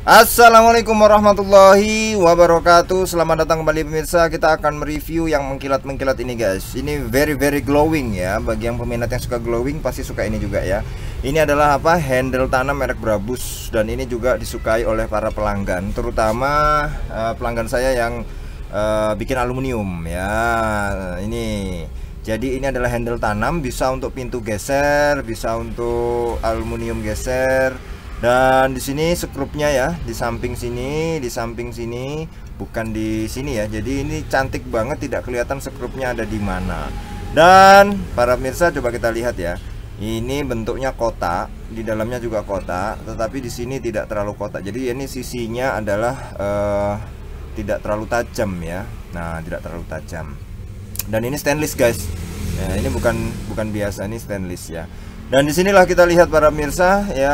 Assalamualaikum warahmatullahi wabarakatuh. Selamat datang kembali pemirsa. Kita akan mereview yang mengkilat-mengkilat ini guys. Ini very glowing ya. Bagi yang peminat yang suka glowing pasti suka ini juga ya. Ini adalah apa? Handle tanam merek Brabus. Dan ini juga disukai oleh para pelanggan, terutama pelanggan saya yang bikin aluminium ya. Ini jadi ini adalah handle tanam, bisa untuk pintu geser, bisa untuk aluminium geser. Dan di sini skrupnya ya, di samping sini, bukan di sini ya. Jadi ini cantik banget, tidak kelihatan skrupnya ada di mana. Dan para pemirsa coba kita lihat ya. Ini bentuknya kotak, di dalamnya juga kotak, tetapi di sini tidak terlalu kotak. Jadi ini sisinya adalah tidak terlalu tajam ya. Nah, tidak terlalu tajam. Dan ini stainless guys. Nah, ini bukan biasa, ini stainless ya. Dan disinilah kita lihat para pemirsa ya,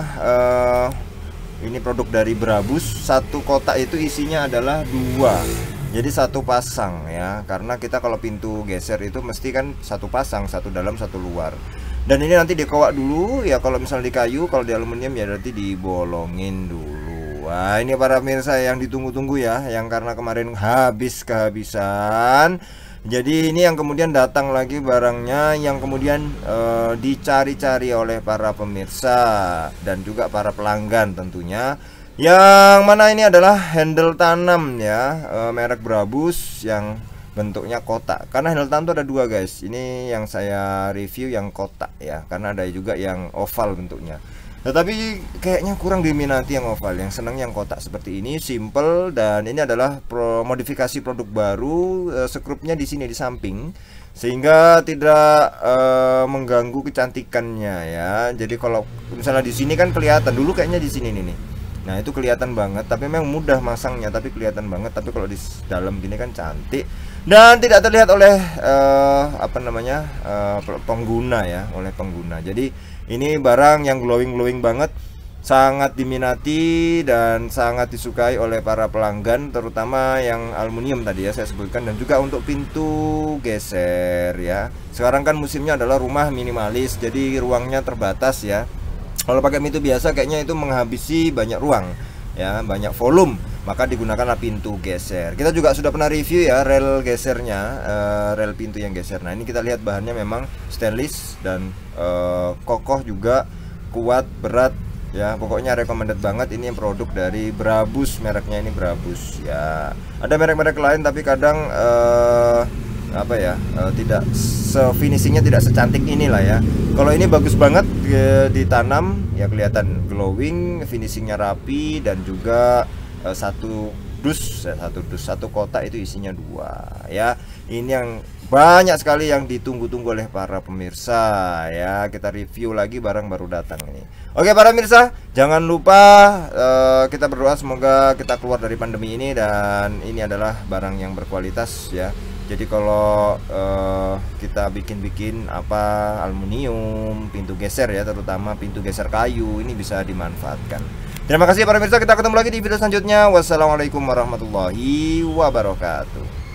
ini produk dari Brabus. Satu kotak itu isinya adalah dua, jadi satu pasang ya. Karena kita kalau pintu geser itu mesti kan satu pasang, satu dalam satu luar. Dan ini nanti dikowak dulu ya. Kalau misal di kayu, kalau di aluminium ya berarti dibolongin dulu. Wah, ini para pemirsa yang ditunggu-tunggu ya, yang karena kemarin kehabisan. Jadi ini yang kemudian datang lagi barangnya, yang kemudian dicari-cari oleh para pemirsa dan juga para pelanggan tentunya. Yang mana ini adalah handle tanam ya, merek Brabus yang bentuknya kotak. Karena handle tanam itu ada dua guys. Ini yang saya review yang kotak ya, karena ada juga yang oval bentuknya. Tetapi kayaknya kurang diminati yang oval, yang senang yang kotak seperti ini, simple. Dan ini adalah modifikasi produk baru, skrupnya di sini di samping, sehingga tidak mengganggu kecantikannya ya. Jadi kalau misalnya di sini kan kelihatan, dulu kayaknya di sini nih. Nah, itu kelihatan banget, tapi memang mudah masangnya, tapi kelihatan banget. Tapi kalau di dalam gini kan cantik dan tidak terlihat oleh pengguna ya, oleh pengguna. Jadi ini barang yang glowing banget, sangat diminati dan sangat disukai oleh para pelanggan, terutama yang aluminium tadi ya saya sebutkan, dan juga untuk pintu geser ya. Sekarang kan musimnya adalah rumah minimalis, jadi ruangnya terbatas ya. Kalau pakai pintu biasa kayaknya itu menghabisi banyak ruang ya, banyak volume, maka digunakanlah pintu geser. Kita juga sudah pernah review ya rel gesernya, rel pintu yang geser. Nah, ini kita lihat bahannya memang stainless dan kokoh juga, kuat, berat ya. Pokoknya recommended banget. Ini yang produk dari Brabus, mereknya ini Brabus ya. Ada merek-merek lain tapi kadang tidak finishingnya tidak secantik inilah ya. Kalau ini bagus banget ditanam ya, kelihatan glowing, finishingnya rapi, dan juga satu kotak itu isinya dua ya. Ini yang banyak sekali yang ditunggu-tunggu oleh para pemirsa ya. Kita review lagi barang baru datang ini. Oke para pemirsa, jangan lupa kita berdoa semoga kita keluar dari pandemi ini, dan ini adalah barang yang berkualitas ya. Jadi kalau kita bikin aluminium, pintu geser ya, terutama pintu geser kayu, ini bisa dimanfaatkan. Terima kasih para pemirsa, kita ketemu lagi di video selanjutnya. Wassalamualaikum warahmatullahi wabarakatuh.